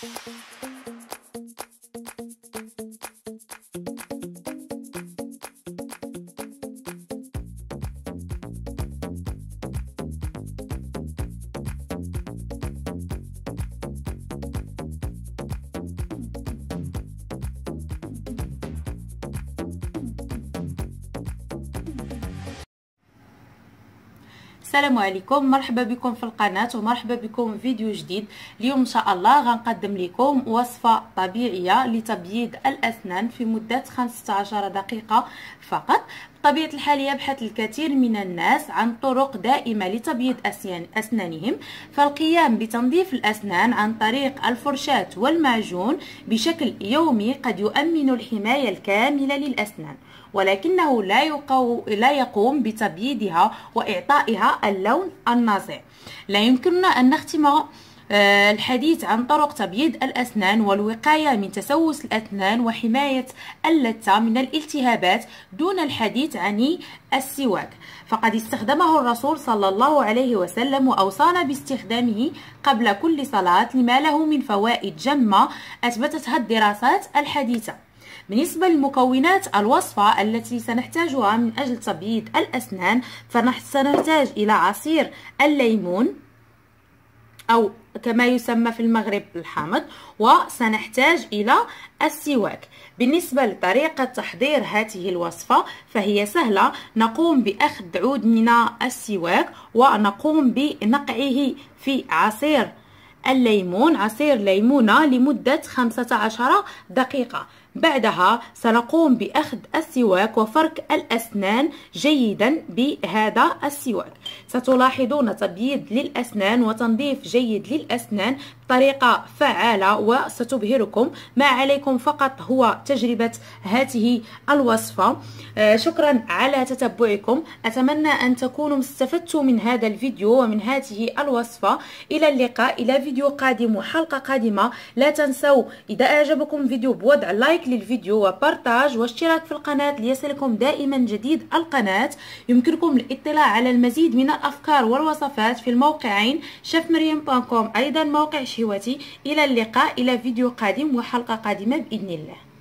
السلام عليكم، مرحبا بكم في القناة ومرحبا بكم في فيديو جديد. اليوم ان شاء الله غنقدم لكم وصفة طبيعية لتبييض الأسنان في مدة 15 دقيقة فقط. بطبيعة الحال يبحث الكثير من الناس عن طرق دائمة لتبييض أسنانهم، فالقيام بتنظيف الأسنان عن طريق الفرشاة والمعجون بشكل يومي قد يؤمن الحماية الكاملة للأسنان، ولكنه لا يقوم بتبييضها وإعطائها اللون الناصع. لا يمكننا أن نختم الحديث عن طرق تبييض الأسنان والوقاية من تسوس الأسنان وحماية اللثة من الالتهابات دون الحديث عن السواك، فقد استخدمه الرسول صلى الله عليه وسلم وأوصانا باستخدامه قبل كل صلاة لما له من فوائد جمة أثبتتها الدراسات الحديثة. بالنسبة لمكونات الوصفة التي سنحتاجها من أجل تبييض الأسنان، فسنحتاج إلى عصير الليمون أو كما يسمى في المغرب الحامض، وسنحتاج إلى السواك. بالنسبة لطريقة تحضير هذه الوصفة فهي سهلة. نقوم بأخذ عود من السواك ونقوم بنقعه في عصير الليمون، عصير ليمونة لمدة 15 دقيقة. بعدها سنقوم بأخذ السواك وفرك الأسنان جيدا بهذا السواك. ستلاحظون تبييض للأسنان وتنظيف جيد للأسنان بطريقة فعالة وستبهركم. ما عليكم فقط هو تجربة هذه الوصفة. شكرا على تتبعكم. أتمنى أن تكونوا استفدتوا من هذا الفيديو ومن هذه الوصفة. إلى اللقاء إلى فيديو قادم وحلقة قادمة. لا تنسوا إذا أعجبكم الفيديو بوضع لايك للفيديو وبارتاج واشتراك في القناة ليصلكم دائما جديد القناة. يمكنكم الاطلاع على المزيد من الأفكار والوصفات في الموقعين chefmariam.com، أيضا موقع شهوتي. إلى اللقاء إلى فيديو قادم وحلقة قادمة بإذن الله.